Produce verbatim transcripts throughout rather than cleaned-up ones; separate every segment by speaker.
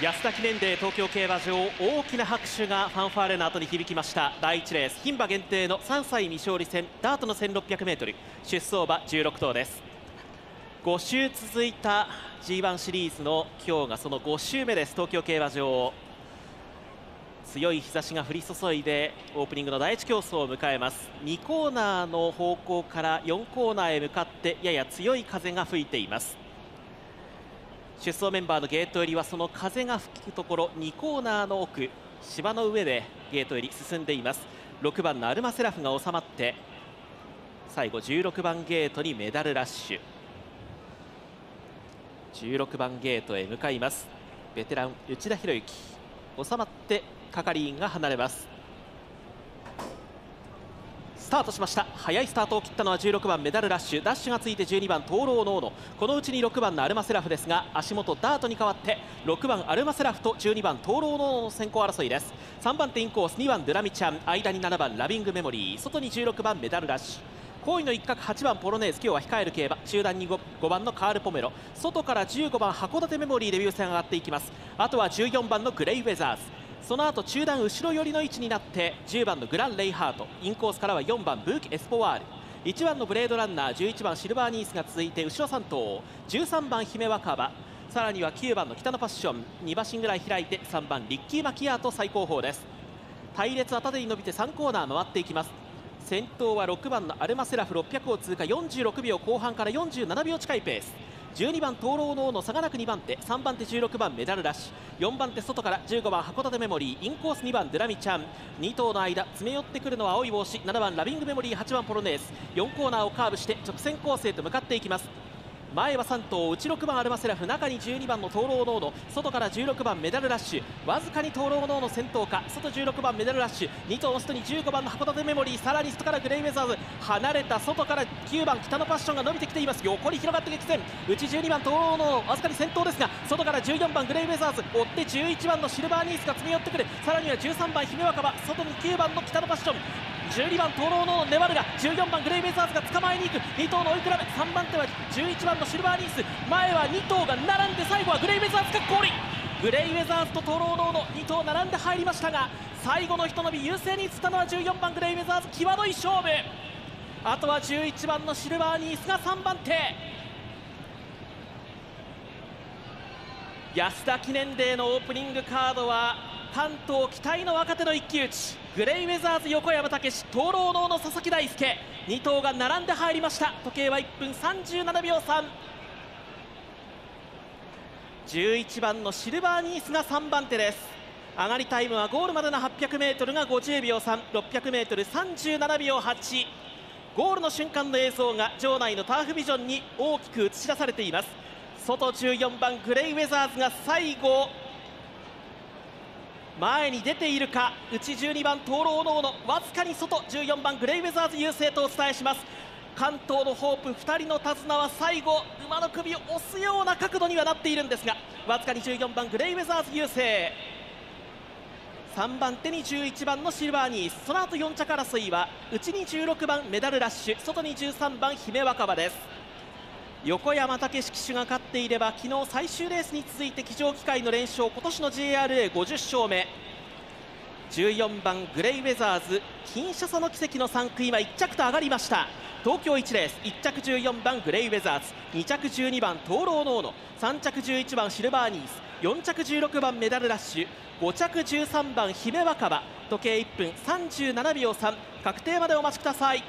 Speaker 1: 安田記念デー東京競馬場、大きな拍手がファンファーレの後に響きました。だいいちレース、牝馬限定のさんさい未勝利戦ダートの せんろっぴゃくメートル 出走馬じゅうろく頭です。ご週続いた ジーワン シリーズの今日がそのご週目です。東京競馬場、強い日差しが降り注いでオープニングの第一競争を迎えます。にコーナーの方向からよんコーナーへ向かってやや強い風が吹いています。出走メンバーのゲート入りはその風が吹くところにコーナーの奥、芝の上でゲート入り進んでいます。ろくばんのアルマセラフが収まって最後じゅうろくばんゲートにメダルラッシュ。じゅうろくばんゲートへ向かいます。ベテラン内田博之収まって係員が離れます。スタートしました。速いスタートを切ったのはじゅうろくばんメダルラッシュ。ダッシュがついてじゅうにばん灯籠の斧、このうちにろくばんのアルマセラフですが、足元ダートに変わってろくばんアルマセラフとじゅうにばん灯籠の斧の先行争いです。さんばん手インコース、にばんドゥラミちゃん、間にななばんラビングメモリー、外にじゅうろくばんメダルラッシュ、後位の一角はちばんポロネーズ、今日は控える競馬、中段に 5, ごばんのカールポメロ、外からじゅうごばん函館メモリーで優先上がっていきます。あとはじゅうよんばんのグレイウェザーズ、その後中段後ろ寄りの位置になってじゅうばんのグランレイハート、インコースからはよんばんブーキエスポワール、いちばんのブレードランナー、じゅういちばんシルバーニースが続いて後ろさん頭、じゅうさんばん姫若葉、さらにはきゅうばんの北のパッション、に馬身ぐらい開いてさんばんリッキーマキアート最後方です。隊列は縦に伸びてさんコーナー回っていきます。先頭はろくばんのアルマセラフ、ろっぴゃくを通過、よんじゅうろくびょう後半からよんじゅうななびょう近いペース。じゅうにばん灯籠の王の差がなくにばん手、さんばん手じゅうろくばんメダルラッシュ、よんばん手外からじゅうごばん函館メモリー、インコースにばんドゥラミちゃん、に頭の間詰め寄ってくるのは青い帽子、ななばんラビングメモリー、はちばんポロネーズ、よんコーナーをカーブして直線コースへと向かっていきます。前はさん頭、内ろくばんアルマセラフ、中にじゅうにばんの灯籠の王の、外からじゅうろくばんメダルラッシュ、わずかに灯籠の王の先頭か、外じゅうろくばんメダルラッシュ、に頭の外にじゅうごばんの函館メモリー、さらに外からグレイウェザーズ、離れた外からきゅうばん北のパッションが伸びてきています。横に広がって激戦、内じゅうにばん灯籠の王わずかに先頭ですが、外からじゅうよんばんグレイウェザーズ、追ってじゅういちばんのシルバーニースが詰め寄ってくる、さらにはじゅうさんばん姫若葉、外にきゅうばんの北のパッション、じゅうにばん灯籠の粘るがじゅうよんばんグレイウェザーズが捕まえに行く、に頭の追い比べ、さんばん手はじゅういちばんのシルバーニース、前はに頭が並んで最後はグレイウェザーズが降臨。グレイウェザーズと灯籠ののに頭並んで入りましたが、最後のひと伸び優勢に移ったのはじゅうよんばんグレイウェザーズ、際どい勝負。あとはじゅういちばんのシルバーニースがさんばん手。安田記念デーのオープニングカードは関東期待の若手の一騎打ち、グレイウェザーズ横山武史、灯籠のの佐々木大輔、に頭が並んで入りました。時計はいっぷんさんじゅうななびょうさん。じゅういちばんのシルバーニースがさんばん手です。上がりタイムはゴールまでの はっぴゃくメートル がごじゅうびょうさん、ろっぴゃくメートル さんじゅうななびょうはち。ゴールの瞬間の映像が場内のターフビジョンに大きく映し出されています。外じゅうよんばんグレイウェザーズが最後前に出ているか、内じゅうにばん灯籠ののわずかに外、じゅうよんばんグレイウェザーズ優勢とお伝えします。関東のホープふたりの手綱は最後馬の首を押すような角度にはなっているんですが、わずかにじゅうよんばんグレイウェザーズ優勢、さんばん手にじゅういちばんのシルバーニース、その後よん着争いは内にじゅうろくばんメダルラッシュ、外にじゅうさんばん姫若葉です。横山武史騎手が勝っていれば昨日最終レースに続いて騎乗機会の連勝、今年の ジェイアールエーごじゅっ勝目。じゅうよんばんグレイウェザーズ、金シャサの奇跡のさん区、今いっ着と上がりました。東京いちレース、いっ着じゅうよんばんグレイウェザーズ、に着じゅうにばん灯籠の斧、さん着じゅういちばんシルバーニース、よん着じゅうろくばんメダルラッシュ、ご着じゅうさんばん姫若葉、時計いっぷんさんじゅうななびょうさん。確定までお待ちください。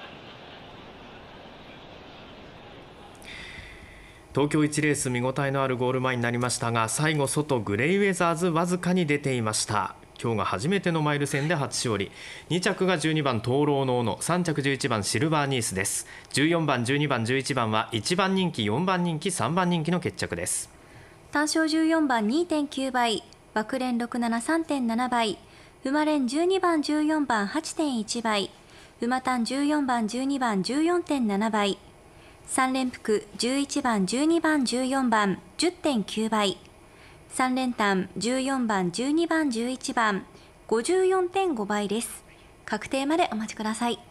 Speaker 2: 東京いちレース、見応えのあるゴール前になりましたが、最後外グレイウェザーズわずかに出ていました。今日が初めてのマイル戦で初勝利。に着がじゅうにばん灯籠の斧、さん着じゅういちばんシルバーニースです。じゅうよんばんじゅうにばんじゅういちばんはいちばん人気、よんばん人気、さんばん人気の決着です。
Speaker 3: 単勝じゅうよんばん にてんきゅう 倍、枠連ろくなな さんてんなな 倍、馬連じゅうにばんじゅうよんばん はちてんいち 倍、馬単じゅうよんばんじゅうにばん じゅうよんてんなな 倍、さん連複じゅういちばんじゅうにばんじゅうよんばん じゅってんきゅう 倍、さん連単じゅうよんばんじゅうにばんじゅういちばん ごじゅうよんてんご 倍です。確定までお待ちください。